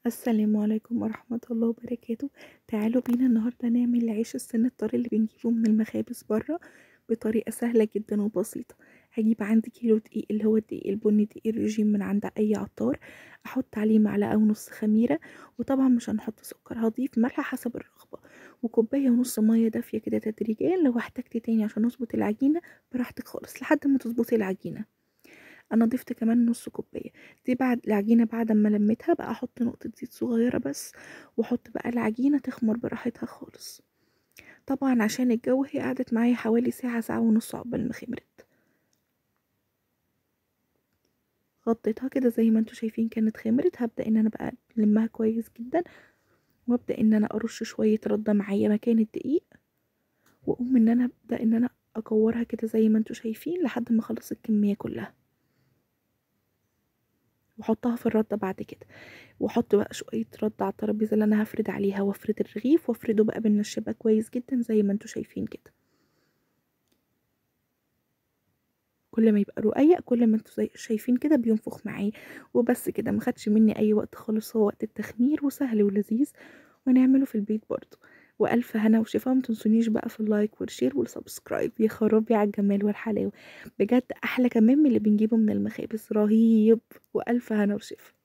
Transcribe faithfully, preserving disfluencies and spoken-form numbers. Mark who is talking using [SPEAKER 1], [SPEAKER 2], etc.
[SPEAKER 1] السلام عليكم ورحمة الله وبركاته. تعالوا بينا النهاردة نعمل العيش السن الطري اللي بنجيبه من المخابز بره بطريقة سهلة جدا وبسيطة. هجيب عندي كيلو دقيق اللي هو الدقيق البني، دقيق الرجيم من عند اي عطار. احط عليه معلقة ونص خميرة، وطبعا مش هنحط سكر، هضيف ملح حسب الرغبة، وكوباية ونص مية دافية كده تدريجيا. لو احتجت تاني عشان اظبط العجينة براحتك خالص لحد ما تظبطي العجينة. انا ضفت كمان نص كوبايه. دي بعد العجينه بعد ما لميتها بقى احط نقطه زيت صغيره بس، واحط بقى العجينه تخمر براحتها خالص. طبعا عشان الجو هي قعدت معايا حوالي ساعه ساعه ونص عقبال ما خمرت. غطيتها كده زي ما انتوا شايفين كانت خمرت. هبدا ان انا بقى لمها كويس جدا، وابدا ان انا ارش شويه رده معايا مكان الدقيق، واقوم ان انا ابدا ان انا اكورها كده زي ما انتوا شايفين لحد ما اخلص الكميه كلها، واحطها في الرده بعد كده. واحط بقى شويه رد على الترابيزه اللي انا هفرد عليها، وافرد الرغيف وافرده بقى بالنشابه كويس جدا زي ما انتوا شايفين كده. كل ما يبقى رقيق كل ما انتوا شايفين كده بينفخ معايا. وبس كده، ما خدش مني اي وقت خالص، هو وقت التخمير وسهل ولذيذ، ونعمله في البيت برضو. والف هنا وشفا. ما تنسونيش بقى في اللايك والشير والسبسكرايب. يا خرابي على الجمال والحلاوه، بجد احلى كمان من اللي بنجيبه من المخابز، رهيب. والف هنا وشفا.